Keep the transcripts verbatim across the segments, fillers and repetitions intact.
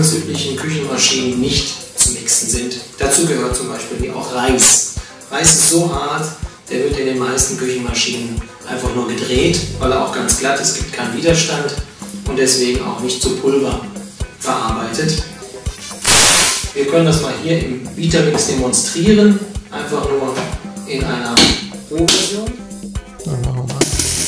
handelsüblichen Küchenmaschinen nicht zu mixen sind. Dazu gehört zum Beispiel auch Reis. Reis ist so hart, der wird in den meisten Küchenmaschinen einfach nur gedreht, weil er auch ganz glatt ist, es gibt keinen Widerstand und deswegen auch nicht zu Pulver verarbeitet. Wir können das mal hier im Vitamix demonstrieren, einfach nur in einer Rohversion. Dann machen wir mal.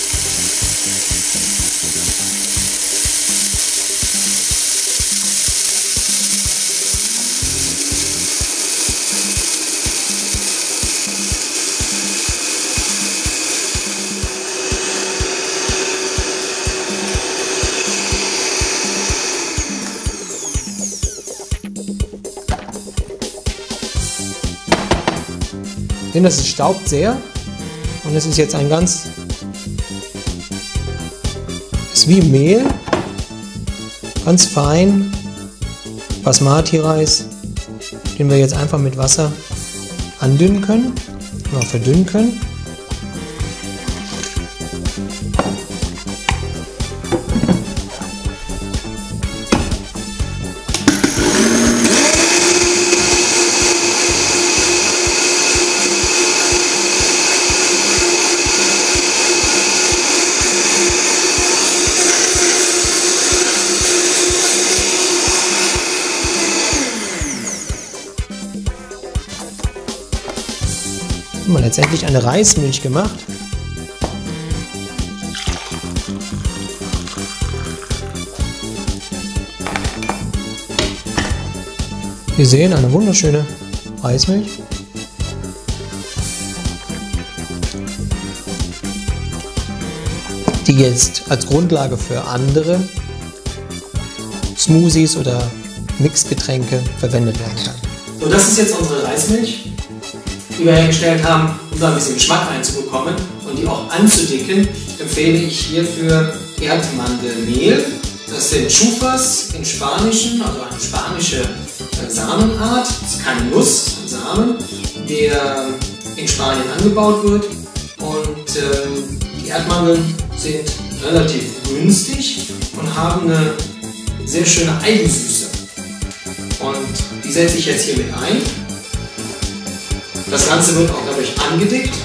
Denn das staubt sehr und es ist jetzt ein ganz, ist wie Mehl, ganz fein, Basmati-Reis, den wir jetzt einfach mit Wasser andünnen können oder verdünnen können. Haben wir letztendlich eine Reismilch gemacht. Wir sehen eine wunderschöne Reismilch. Die jetzt als Grundlage für andere Smoothies oder Mixgetränke verwendet werden kann. So, das ist jetzt unsere Reismilch, die wir hergestellt haben, um da ein bisschen Geschmack reinzubekommen und die auch anzudicken, empfehle ich hierfür Erdmandelmehl. Das sind Chufas in Spanischen, also eine spanische äh, Samenart. Das ist keine Nuss, ein Samen, der in Spanien angebaut wird. Und ähm, die Erdmandeln sind relativ günstig und haben eine sehr schöne Eigensüße. Und die setze ich jetzt hier mit ein. Das Ganze wird auch dadurch angedickt.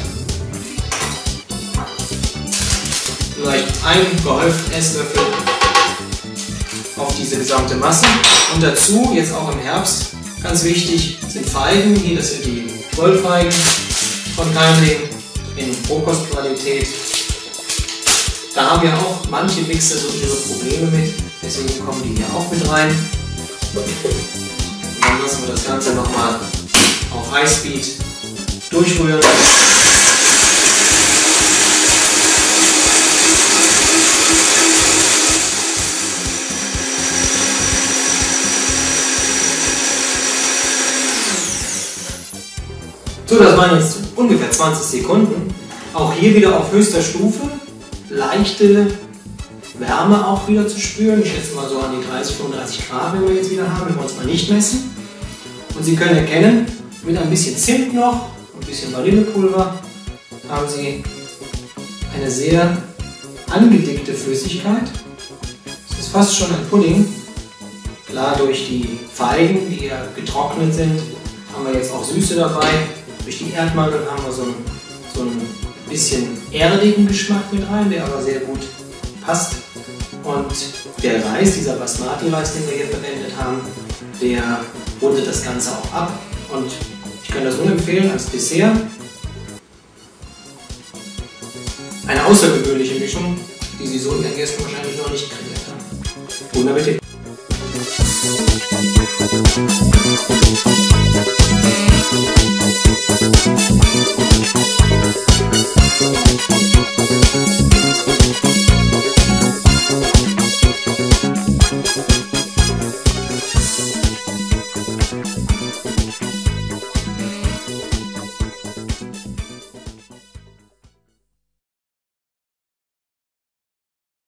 Vielleicht ein gehäuften Esslöffel auf diese gesamte Masse. Und dazu, jetzt auch im Herbst, ganz wichtig, sind Feigen. Hier, das sind die Goldfeigen von Keimling in Rohkostqualität. Da haben ja auch manche Mixer so ihre Probleme mit, deswegen kommen die hier auch mit rein. Und dann lassen wir das Ganze nochmal auf Highspeed durchrühren. So, das waren jetzt ungefähr zwanzig Sekunden. Auch hier wieder auf höchster Stufe. Leichte Wärme auch wieder zu spüren. Ich schätze mal so an die dreißig, fünfunddreißig Grad, wenn wir jetzt wieder haben, wenn wir uns mal nicht messen. Und Sie können erkennen, mit ein bisschen Zimt noch, ein bisschen Vanillepulver, haben Sie eine sehr angedickte Flüssigkeit. Es ist fast schon ein Pudding. Klar, durch die Feigen, die ja getrocknet sind, haben wir jetzt auch Süße dabei. Durch die Erdmandeln haben wir so ein, so ein bisschen erdigen Geschmack mit rein, der aber sehr gut passt. Und der Reis, dieser Basmati-Reis, den wir hier verwendet haben, der rundet das Ganze auch ab. Und ich kann das nur empfehlen als Dessert. Eine außergewöhnliche Mischung, die Sie so in Ihren Gästen wahrscheinlich noch nicht kreiert haben. Guten Appetit!